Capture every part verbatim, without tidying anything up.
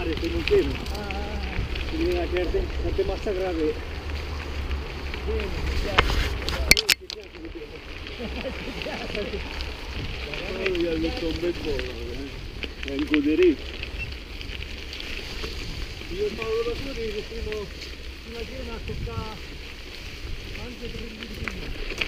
mare, sei montino. Si viene a certe, certe massa grave. Vieni, mi piace. Ti piace di più. Ti piace. Io gli ho detto un bel po', è un goderì. Io e Paolo da fuori riuscimo una giornata a toccare anche per il vicino.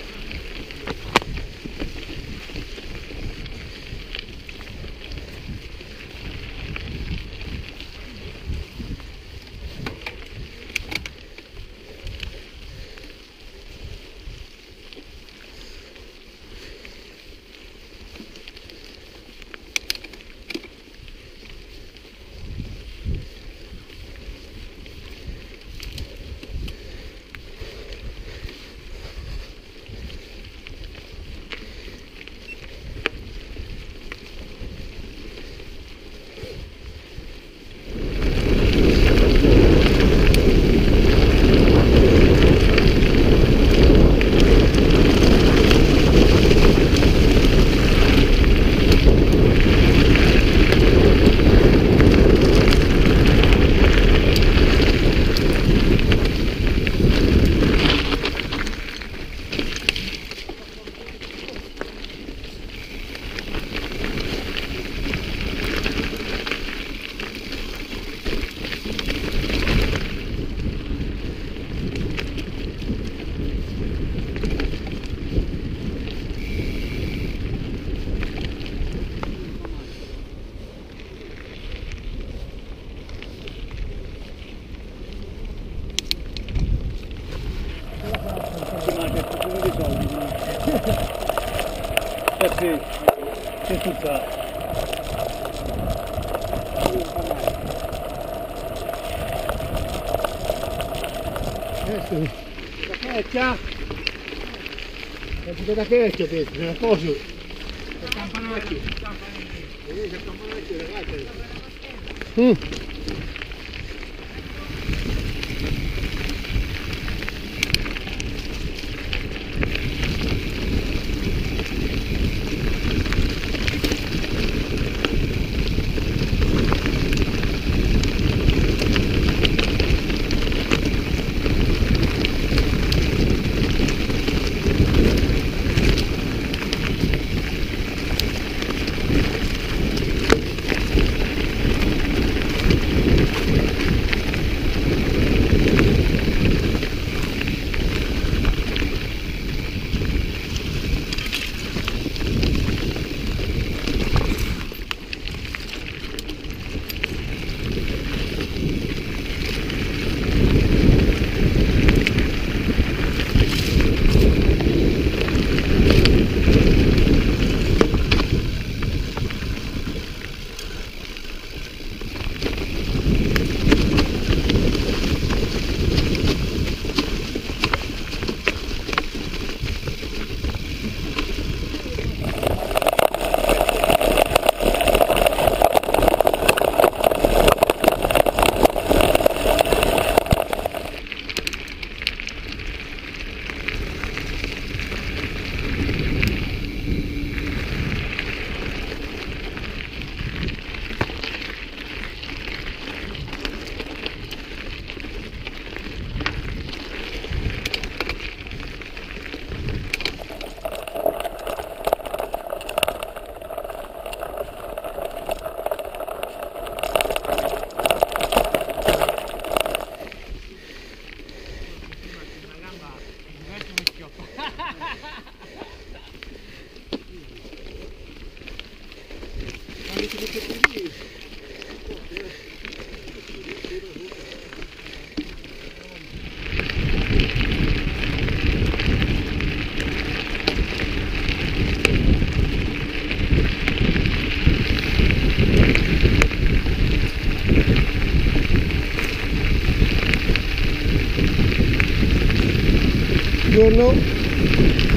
Perché c'è tutta adesso la freccia è da vecchio questo, è una cosa il campanacchio il campanacchio ragazzi mm. Buongiorno.